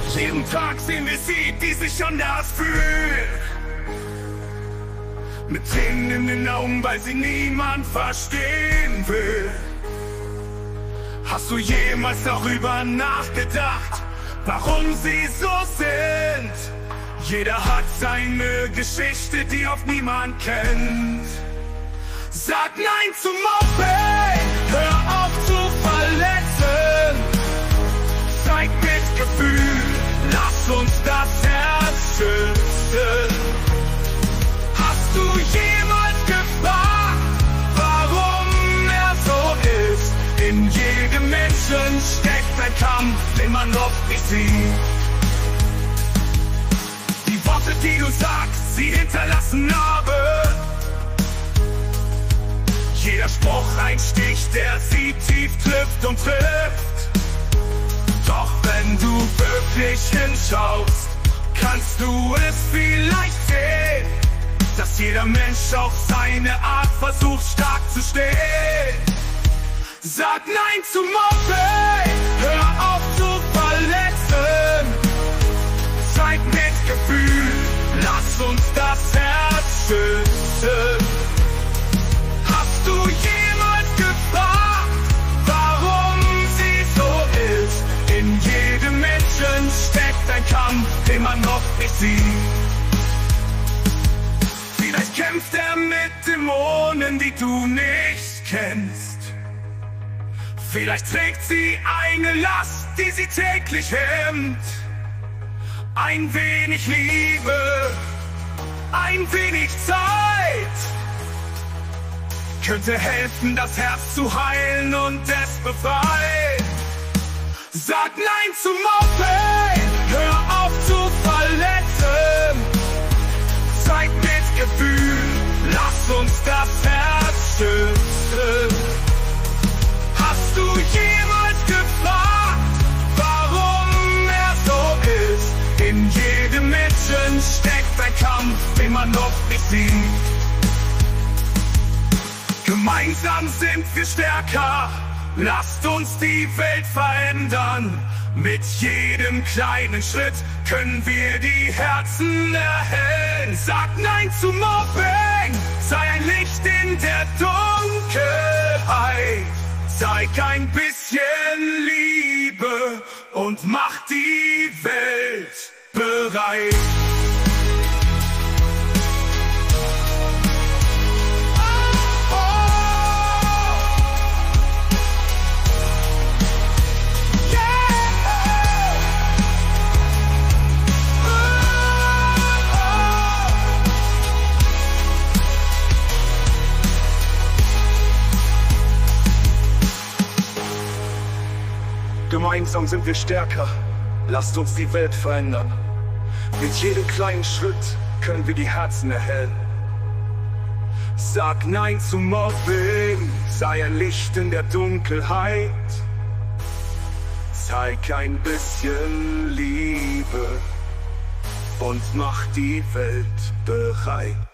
Jeden Tag sehen wir sie, die sich anders fühlen. Mit Tränen in den Augen, weil sie niemand verstehen will. Hast du jemals darüber nachgedacht, warum sie so sind? Jeder hat seine Geschichte, die oft niemand kennt. Sag Nein zum Mobbing, hör auf zu verletzen. Zeig Mitgefühl, lass uns das Herz schützen. Hast du jemals gefragt, warum er so ist? In jedem Menschen steckt ein Kampf, den man oft nicht sieht. Die Worte, die du sagst, sie hinterlassen Narben. Jeder Spruch ein Stich, der sie tief trifft und trifft. Doch wenn du wirklich hinschaust, kannst du es vielleicht sehen, dass jeder Mensch auf seine Art versucht, stark zu stehen. Sag Nein zum Mobbing, hör auf zu verletzen. Zeig Mitgefühl, lass uns das Herz schützen. Hast du jemals gefragt, warum sie so ist? In jedem Menschen steckt ein Kampf, den man oft nicht sieht. Vielleicht kämpft er mit Dämonen, die du nicht kennst. Vielleicht trägt sie eine Last, die sie täglich hemmt. Ein wenig Liebe, ein wenig Zeit könnte helfen, das Herz zu heilen und es befreien. Sag Nein zum Mobbing, hör auf zu verletzen. Zeig Mitgefühl, lass uns das Herz schützen. Hast du jemals gefragt, warum er so ist? In jedem Menschen steckt ein Kampf, den man oft nicht sieht. Gemeinsam sind wir stärker, lasst uns die Welt verändern. Mit jedem kleinen Schritt können wir die Herzen erhellen. Sag Nein zum Mobbing, sei ein Licht in der Dunkelheit. Zeig ein bisschen Liebe und mach die Welt bereit. Gemeinsam sind wir stärker, lasst uns die Welt verändern. Mit jedem kleinen Schritt können wir die Herzen erhellen. Sag Nein zum Mobbing, sei ein Licht in der Dunkelheit. Zeig ein bisschen Liebe und mach die Welt bereit.